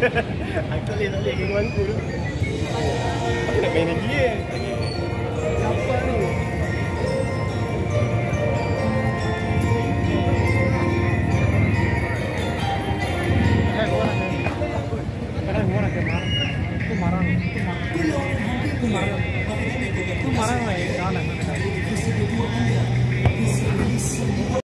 Aku tak boleh geng mangku tu. Aku nak main lagi je. Siapa ni? Sekarang gua nak marah. Itu marah lah. Itu marah lah. Itu marah lah.